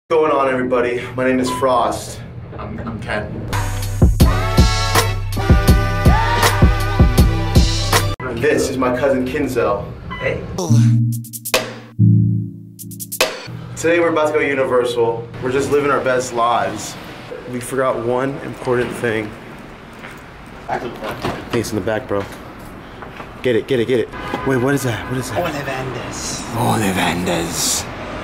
What's going on, everybody? My name is Frost. I'm Ken. This is my cousin Kinzel. Hey. Today we're about to go Universal. We're just living our best lives. We forgot one important thing. Hey, it's in the back, bro. Get it, get it, get it. Wait, what is that? What is that? Ollivanders. Ollivanders.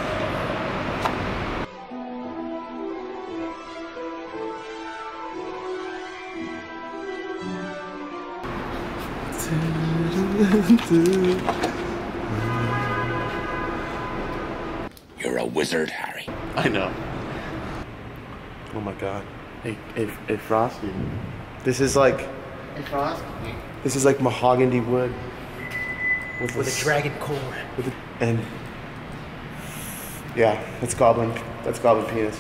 You're a wizard, Harry. I know. Oh my god. Hey, Frosty. This is like... Hey, Frost. This is like mahogany wood. With a dragon core. And... yeah, that's goblin penis.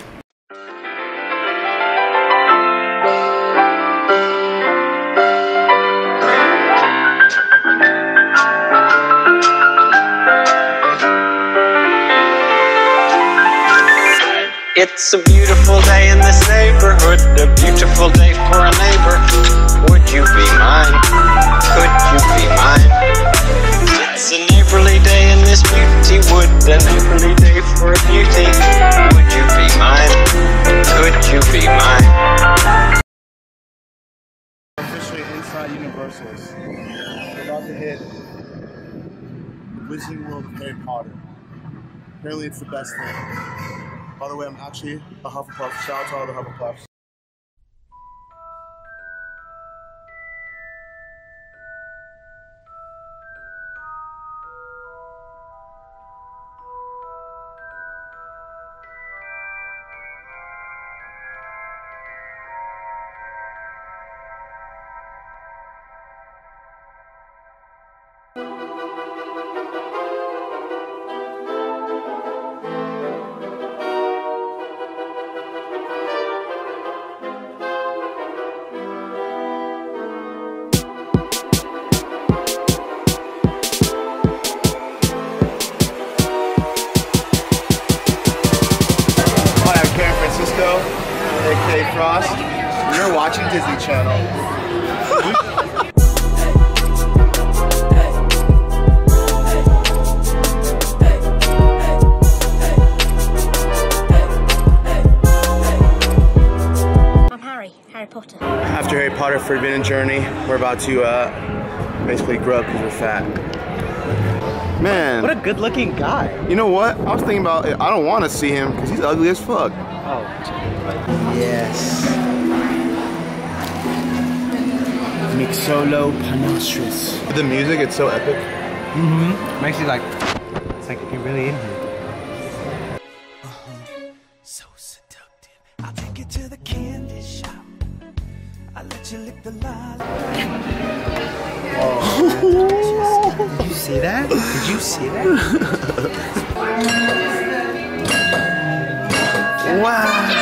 It's a beautiful day in this neighborhood, a beautiful day for a neighbor. Would you be mine? Could you be mine? It's a neighborly day in this beauty wood, a neighborly day for a beauty. Would you be mine? Could you be mine? Officially inside Universal's. We're about to hit Wizarding World of Harry Potter. Apparently it's the best thing. By the way, I'm actually a Hufflepuff. Shout out to all the Hufflepuffs. aka Frost. You're watching Disney Channel. I'm Harry Potter. After Harry Potter Forbidden Journey, we're about to basically grow up because we're fat. Man. What a good looking guy. You know what? I was thinking about it. I don't want to see him because he's ugly as fuck. Oh. Yes. Mixolo Panostris. The music, it's so epic. Mm-hmm. Makes you like, it's like you're really in here. So seductive. I'll take you to the candy shop. I'll let you lick the lollipop. Did you see that? Did you see that? Wow.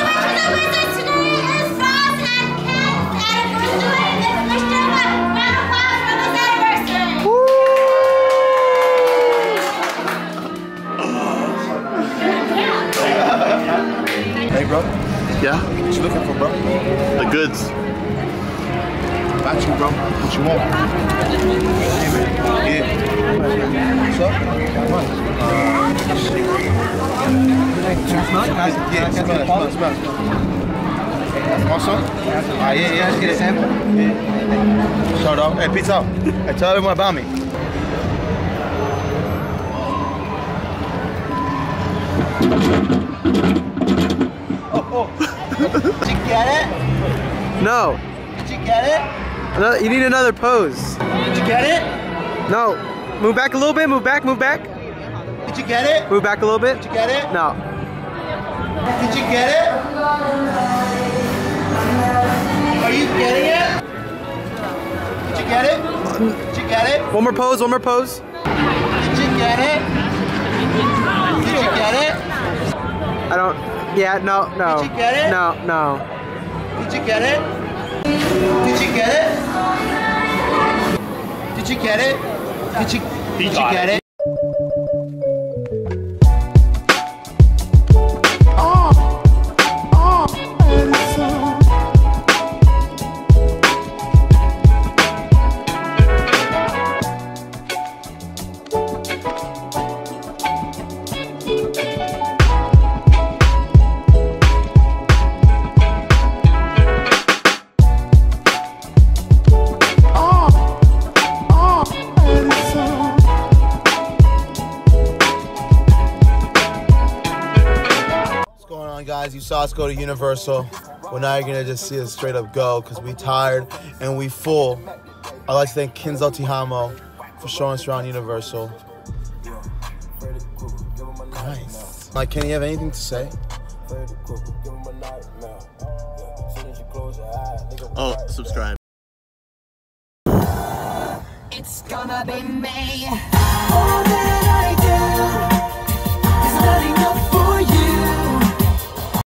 Hey, bro. Yeah? What you looking for, bro? The goods. Got you, bro. What you want? Yeah. What's up? Smell. Want some? Yeah, let's get a sample. Yeah. Show dog. Hey, pizza. Hey, tell everyone about me. Did you get it? No. Did you get it? You need another pose. Did you get it? No. Move back a little bit. Move back. Did you get it? Move back a little bit. Did you get it? No. Did you get it? Are you getting it? Did you get it? Did you get it? One more pose. Did you get it? Did you get it? I don't. Yeah. No. Did you get it? No. Did you get it? Did you get it? Did you get it? Did you get it? Oh! Alright guys, you saw us go to Universal. Well, now you're gonna just see us straight up go because we tired and we full. I'd like to thank Kenzo Tihamo for showing us around Universal. Nice. Like, Kenny, you have anything to say? Oh, subscribe. It's gonna be me.